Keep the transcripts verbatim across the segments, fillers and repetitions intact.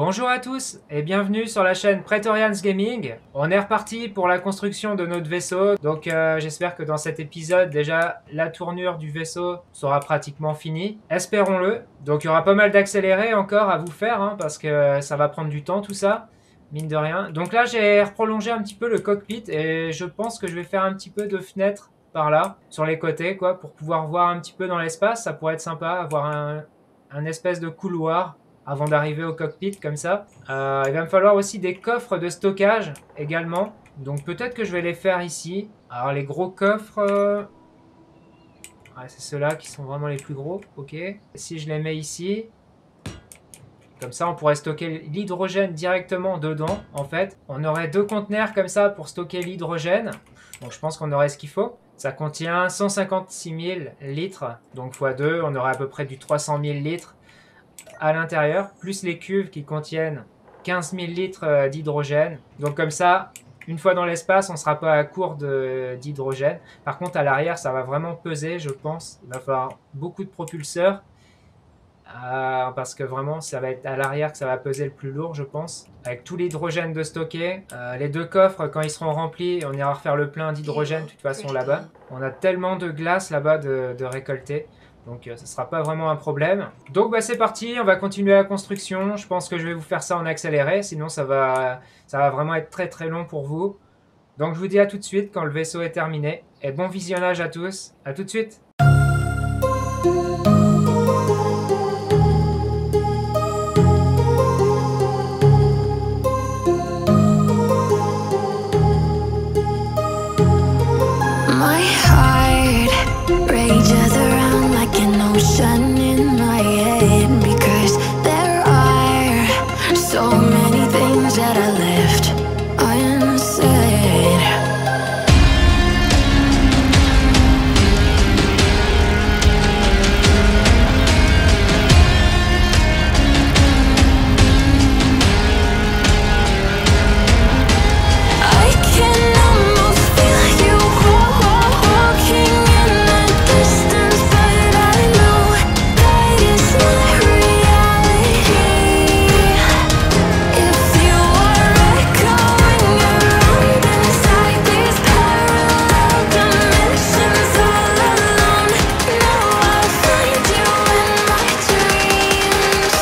Bonjour à tous et bienvenue sur la chaîne Praetorians Gaming. On est reparti pour la construction de notre vaisseau. Donc euh, j'espère que dans cet épisode déjà la tournure du vaisseau sera pratiquement finie. Espérons-le. Donc il y aura pas mal d'accélérés encore à vous faire hein, parce que ça va prendre du temps tout ça. Mine de rien. Donc là j'ai prolongé un petit peu le cockpit et je pense que je vais faire un petit peu de fenêtre par là, sur les côtés quoi, pour pouvoir voir un petit peu dans l'espace. Ça pourrait être sympa, avoir un, un espèce de couloir avant d'arriver au cockpit comme ça. Euh, il va me falloir aussi des coffres de stockage également. Donc peut-être que je vais les faire ici. Alors les gros coffres... Euh... Ouais, c'est ceux-là qui sont vraiment les plus gros. Ok. Si je les mets ici... Comme ça, on pourrait stocker l'hydrogène directement dedans, en fait. On aurait deux conteneurs comme ça pour stocker l'hydrogène. Donc je pense qu'on aurait ce qu'il faut. Ça contient cent cinquante-six mille litres. Donc fois deux, on aurait à peu près du trois cent mille litres à l'intérieur, plus les cuves qui contiennent quinze mille litres d'hydrogène. Donc comme ça, une fois dans l'espace, on ne sera pas à court d'hydrogène. Par contre, à l'arrière, ça va vraiment peser, je pense. Il va falloir beaucoup de propulseurs. Euh, parce que vraiment, ça va être à l'arrière que ça va peser le plus lourd, je pense. Avec tout l'hydrogène de stocker. Euh, les deux coffres, quand ils seront remplis, on ira refaire le plein d'hydrogène de toute façon là-bas. On a tellement de glace là-bas de, de récolter. Donc euh, ce ne sera pas vraiment un problème. Donc bah, c'est parti, on va continuer la construction. Je pense que je vais vous faire ça en accéléré, sinon ça va, ça va vraiment être très très long pour vous. Donc je vous dis à tout de suite quand le vaisseau est terminé. Et bon visionnage à tous, à tout de suite. Ocean in my head because there are so many things that I left unsaid. I can almost feel you walking in the distance, but I know that is not reality. If you are echoing around inside these parallel dimensions all alone, now I'll find you in my dreams.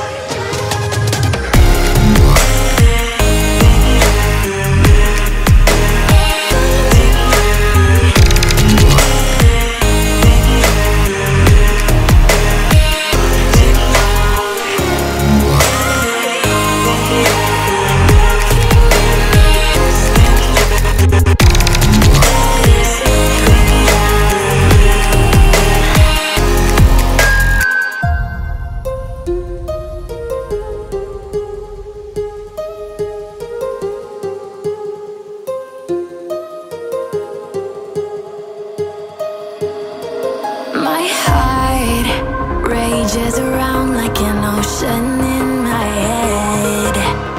My heart rages around like an ocean in my head.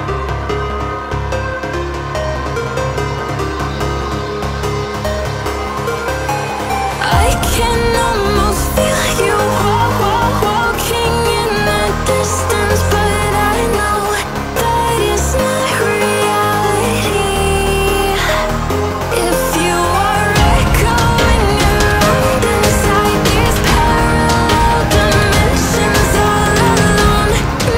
I can almost feel you walking in the distance, but I know that is not reality. If you are echoing around inside these parallel dimensions all alone,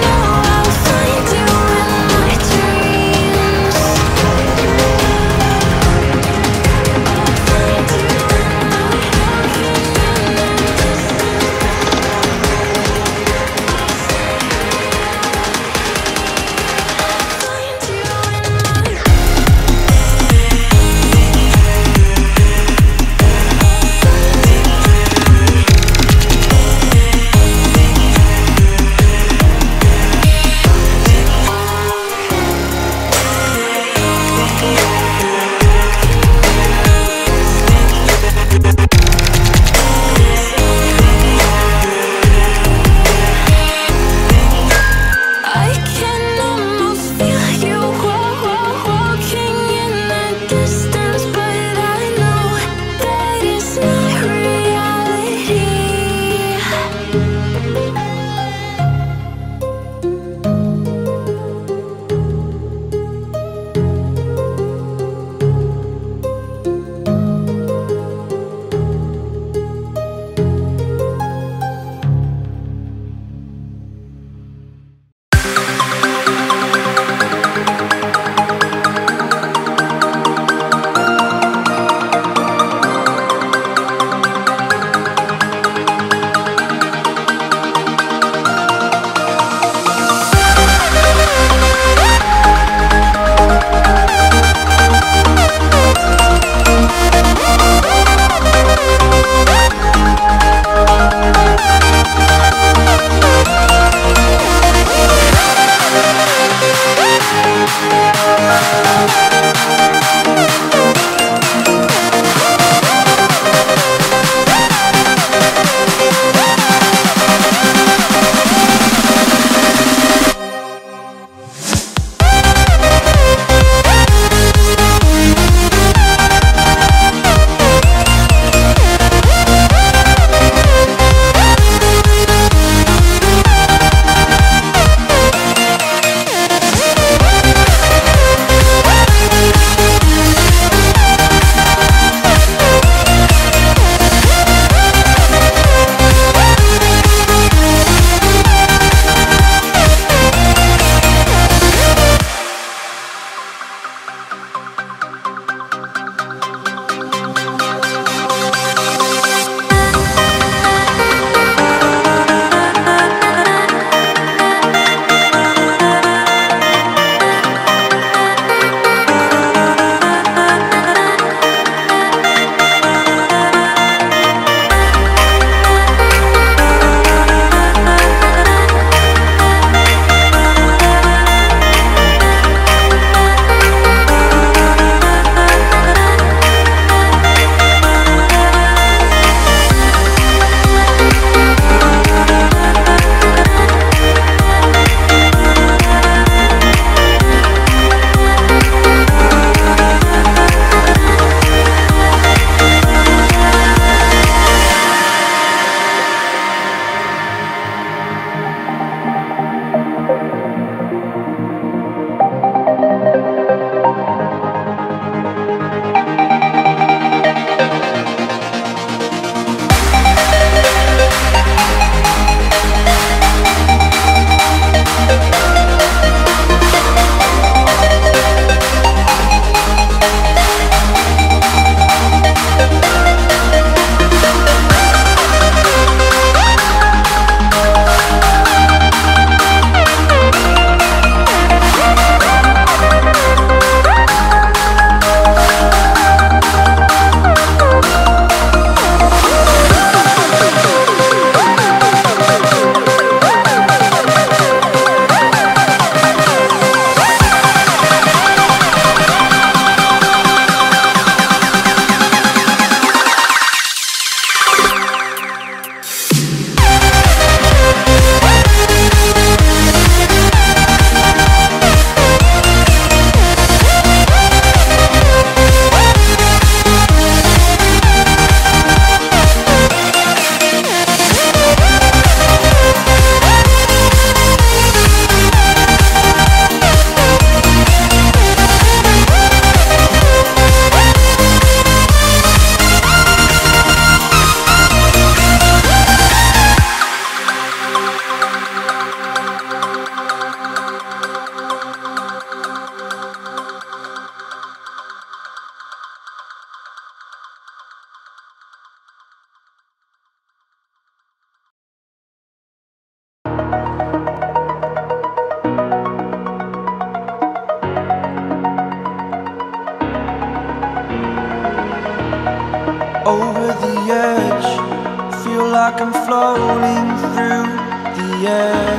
like I'm floating through the air.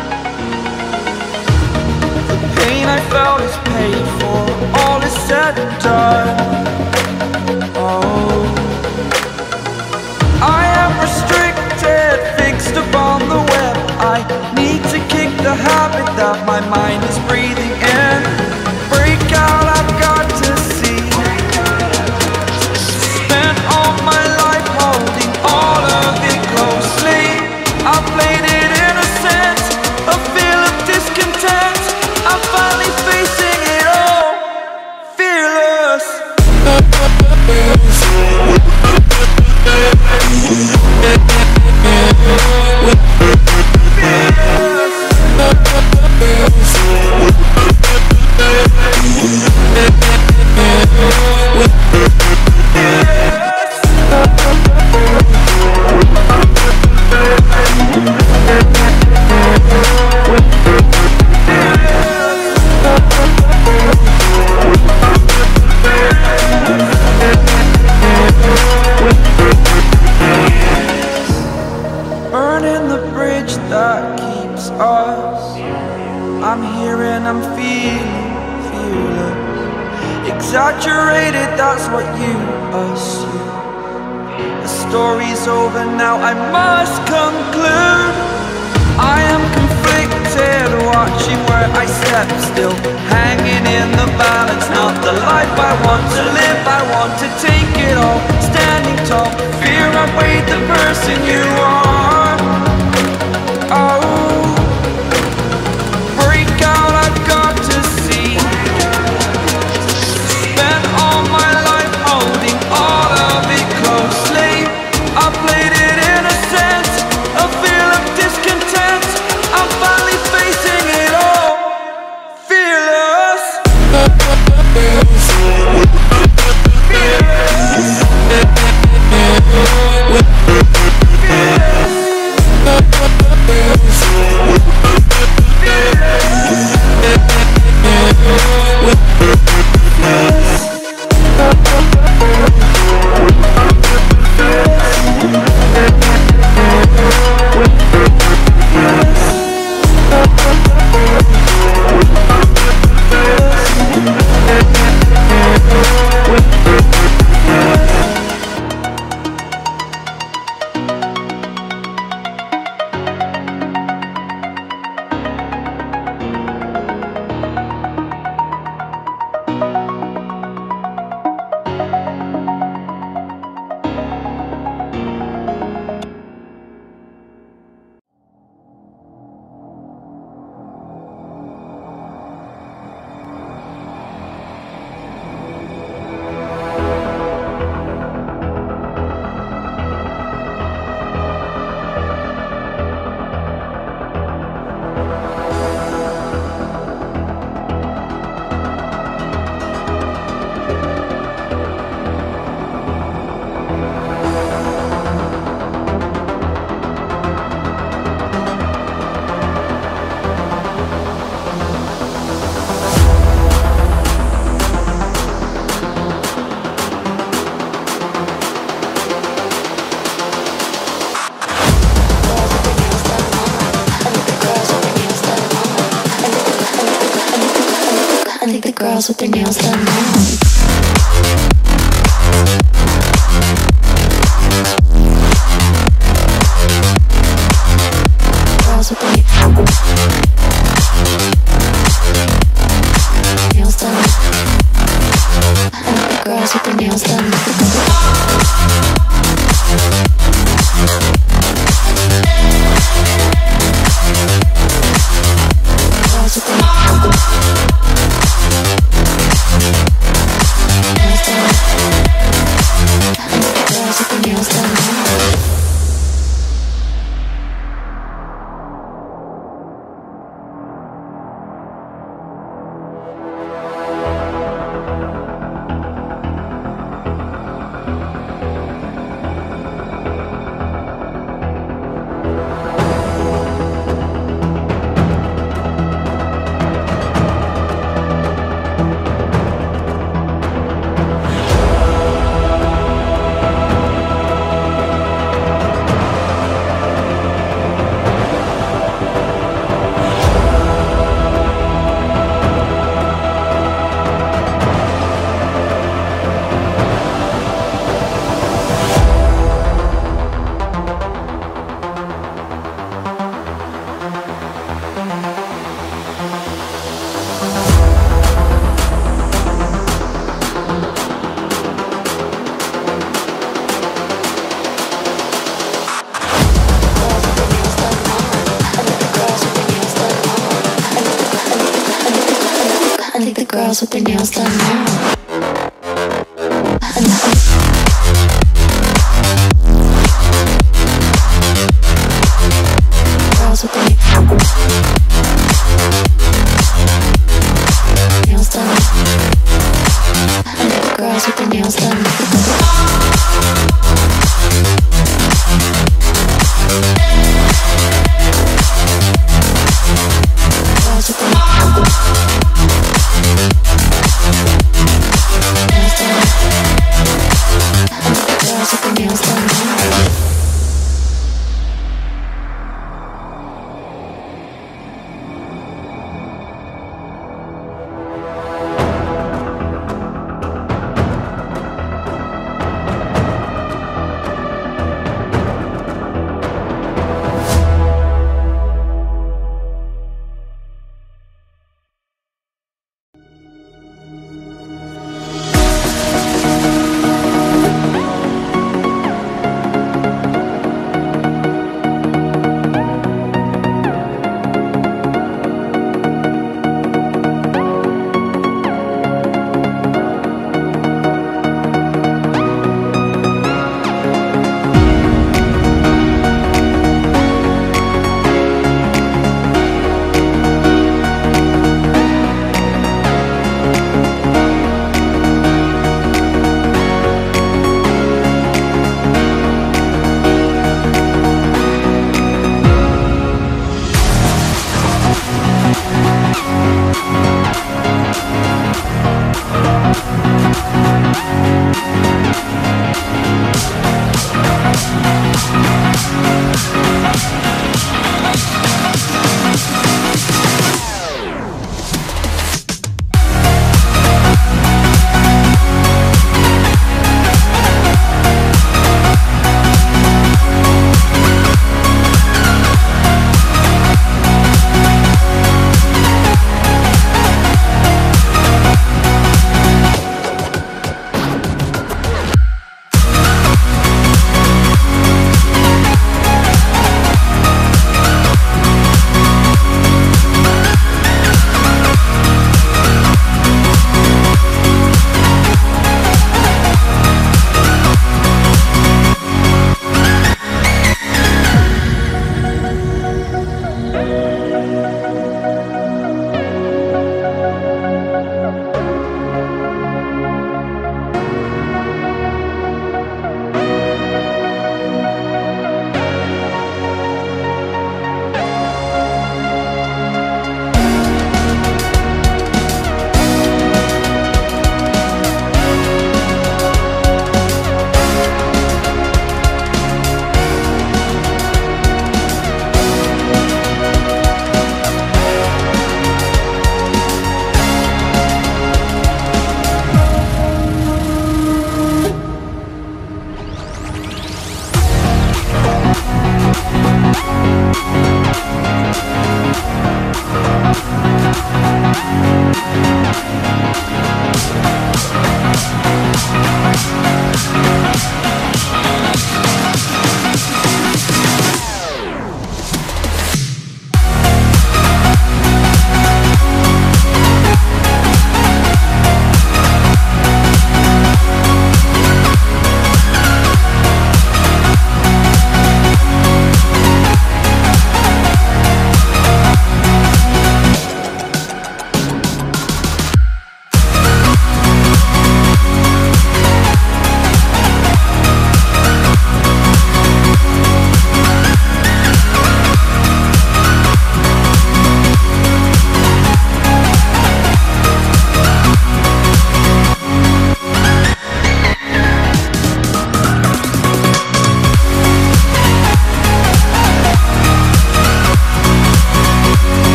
The pain I felt is paid for, all is said and done. Oh, I am restricted, fixed upon the web. I need to kick the habit that my mind is breathing in. Break out, I've got to see. Spent all my life holding all of it closely. I played it innocent, a feel of discontent. I'm finally facing it all, fearless. Burning the bridge that keeps us. I'm here and I'm feeling fearless. Exaggerated, that's what you assume. The story's over now, I must conclude. I am conflicted, watching where I step still, hanging in the balance. Not the life I want to live, I want to take it all. Standing tall, fear outweighed the person you are. Oh, break out, I've got to see. Spent all my life holding all of it closely. I played it innocent, a feel of discontent. I'm finally facing it all, fearless. Girls with their nails done now. Girls with their nails done. I like the girls with their nails done. Girls with their girls with their nails done now. Girls with their nails done. I like the girls with their nails done. Girls with their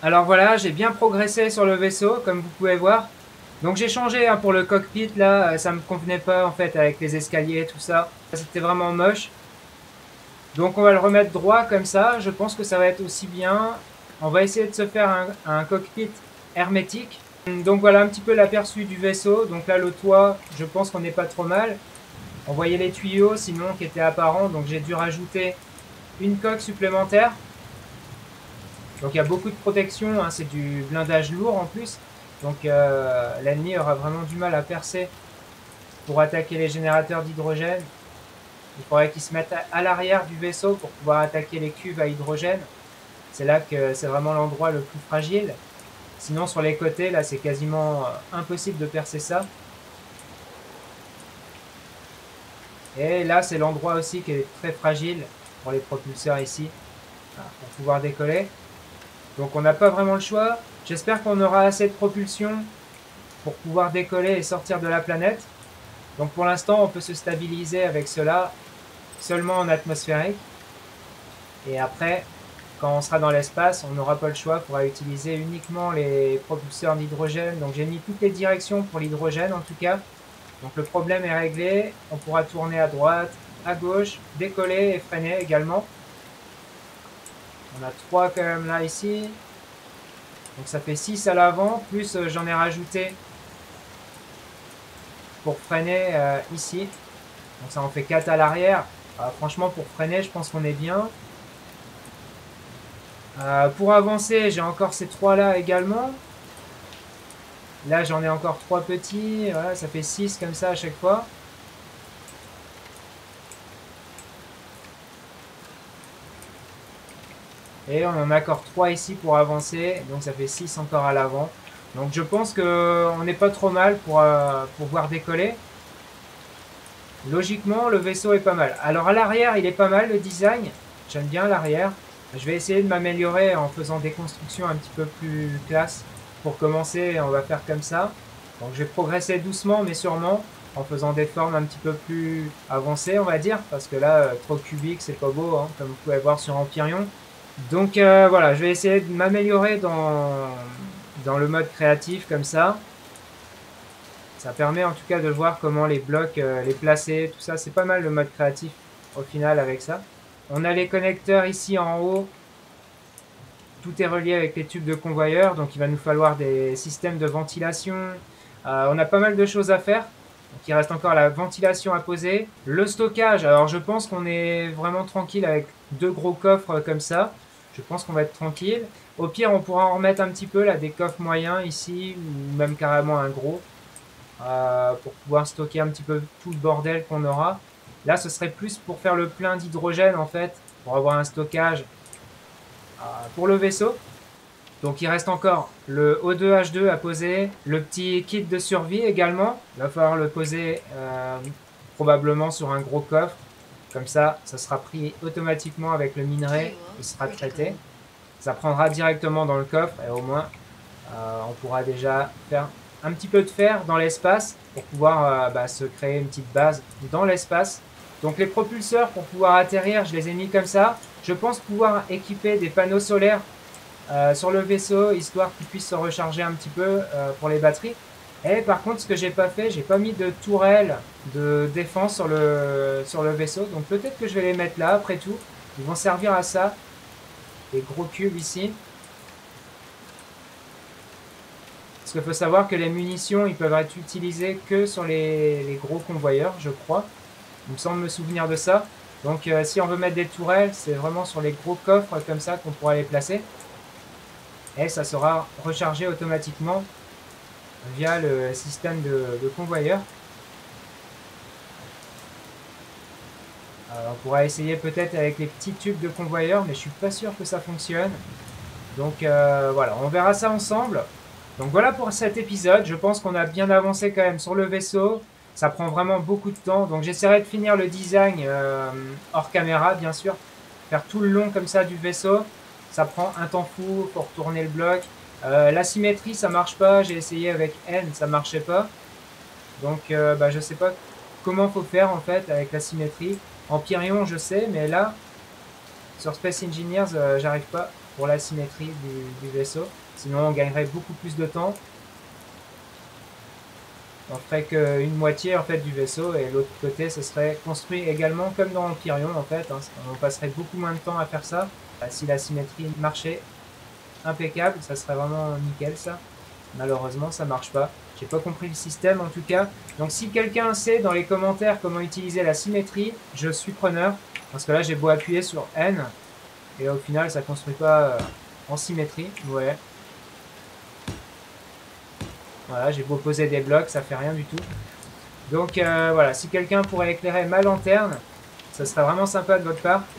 Alors voilà, j'ai bien progressé sur le vaisseau, comme vous pouvez voir. Donc j'ai changé hein, pour le cockpit, là, ça me convenait pas en fait avec les escaliers et tout ça. C'était vraiment moche. Donc on va le remettre droit comme ça, je pense que ça va être aussi bien. On va essayer de se faire un, un cockpit hermétique. Donc voilà un petit peu l'aperçu du vaisseau. Donc là le toit, je pense qu'on n'est pas trop mal. On voyait les tuyaux sinon qui étaient apparents, donc j'ai dû rajouter une coque supplémentaire. Donc il y a beaucoup de protection, hein, c'est du blindage lourd en plus. Donc euh, l'ennemi aura vraiment du mal à percer pour attaquer les générateurs d'hydrogène. Il faudrait qu'ils se mettent à l'arrière du vaisseau pour pouvoir attaquer les cuves à hydrogène. C'est là que c'est vraiment l'endroit le plus fragile. Sinon sur les côtés, là c'est quasiment impossible de percer ça. Et là c'est l'endroit aussi qui est très fragile pour les propulseurs ici, pour pouvoir décoller. Donc on n'a pas vraiment le choix. J'espère qu'on aura assez de propulsion pour pouvoir décoller et sortir de la planète. Donc pour l'instant on peut se stabiliser avec cela seulement en atmosphérique. Et après, quand on sera dans l'espace, on n'aura pas le choix. Il faudra utiliser uniquement les propulseurs d'hydrogène. Donc j'ai mis toutes les directions pour l'hydrogène en tout cas. Donc le problème est réglé. On pourra tourner à droite, à gauche, décoller et freiner également. On a trois quand même là ici. Donc ça fait six à l'avant. Plus euh, j'en ai rajouté pour freiner euh, ici. Donc ça en fait quatre à l'arrière. Euh, franchement pour freiner je pense qu'on est bien. Euh, pour avancer j'ai encore ces trois là également. Là j'en ai encore trois petits. Voilà, ça fait six comme ça à chaque fois. Et on en a encore trois ici pour avancer. Donc ça fait six encore à l'avant. Donc je pense qu'on n'est pas trop mal pour euh, pouvoir décoller. Logiquement le vaisseau est pas mal. Alors à l'arrière il est pas mal le design. J'aime bien l'arrière. Je vais essayer de m'améliorer en faisant des constructions un petit peu plus classe. Pour commencer on va faire comme ça. Donc je vais progresser doucement mais sûrement. En faisant des formes un petit peu plus avancées on va dire. Parce que là euh, trop cubique c'est pas beau hein, comme vous pouvez voir sur Empyrion. Donc euh, voilà, je vais essayer de m'améliorer dans, dans le mode créatif comme ça. Ça permet en tout cas de voir comment les blocs, euh, les placer, tout ça. C'est pas mal le mode créatif au final avec ça. On a les connecteurs ici en haut. Tout est relié avec les tubes de convoyeur. Donc il va nous falloir des systèmes de ventilation. Euh, on a pas mal de choses à faire. Donc il reste encore la ventilation à poser. Le stockage, alors je pense qu'on est vraiment tranquille avec deux gros coffres comme ça. Je pense qu'on va être tranquille. Au pire, on pourra en remettre un petit peu, là, des coffres moyens ici, ou même carrément un gros, euh, pour pouvoir stocker un petit peu tout le bordel qu'on aura. Là, ce serait plus pour faire le plein d'hydrogène, en fait, pour avoir un stockage euh, pour le vaisseau. Donc, il reste encore le O deux H deux à poser, le petit kit de survie également. Il va falloir le poser euh, probablement sur un gros coffre. Comme ça, ça sera pris automatiquement avec le minerai, il sera traité. Ça prendra directement dans le coffre et au moins, euh, on pourra déjà faire un petit peu de fer dans l'espace pour pouvoir euh, bah, se créer une petite base dans l'espace. Donc les propulseurs, pour pouvoir atterrir, je les ai mis comme ça. Je pense pouvoir équiper des panneaux solaires euh, sur le vaisseau, histoire qu'ils puissent se recharger un petit peu euh, pour les batteries. Et par contre, ce que j'ai pas fait, j'ai pas mis de tourelles de défense sur le, sur le vaisseau. Donc peut-être que je vais les mettre là, après tout. Ils vont servir à ça. Les gros cubes ici. Parce qu'il faut savoir que les munitions, ils peuvent être utilisés que sur les, les gros convoyeurs, je crois. Il me semble me souvenir de ça. Donc euh, si on veut mettre des tourelles, c'est vraiment sur les gros coffres comme ça qu'on pourra les placer. Et ça sera rechargé automatiquement via le système de, de convoyeur. Alors, on pourra essayer peut-être avec les petits tubes de convoyeur, mais je suis pas sûr que ça fonctionne. Donc euh, voilà, on verra ça ensemble. Donc voilà pour cet épisode. Je pense qu'on a bien avancé quand même sur le vaisseau. Ça prend vraiment beaucoup de temps. Donc j'essaierai de finir le design euh, hors caméra, bien sûr. Faire tout le long comme ça du vaisseau. Ça prend un temps fou pour tourner le bloc. Euh, la symétrie ça marche pas, j'ai essayé avec N, ça marchait pas. Donc euh, bah, je sais pas comment faut faire en fait avec la symétrie. Empyrion je sais, mais là sur Space Engineers euh, j'arrive pas pour la symétrie du, du vaisseau. Sinon on gagnerait beaucoup plus de temps. On ferait qu'une moitié en fait du vaisseau et l'autre côté ce serait construit également comme dans Empyrion en fait. Hein. On passerait beaucoup moins de temps à faire ça. Si la symétrie marchait impeccable, ça serait vraiment nickel ça. Malheureusement ça marche pas. J'ai pas compris le système en tout cas. Donc si quelqu'un sait dans les commentaires comment utiliser la symétrie, je suis preneur. Parce que là j'ai beau appuyer sur N et au final ça construit pas en symétrie. Ouais. Voilà, j'ai beau poser des blocs, ça fait rien du tout. Donc euh, voilà, si quelqu'un pourrait éclairer ma lanterne, ça serait vraiment sympa de votre part.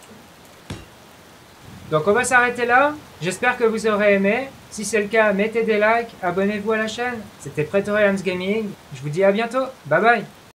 Donc on va s'arrêter là. J'espère que vous aurez aimé. Si c'est le cas, mettez des likes, abonnez-vous à la chaîne. C'était Praetorians Gaming. Je vous dis à bientôt. Bye bye.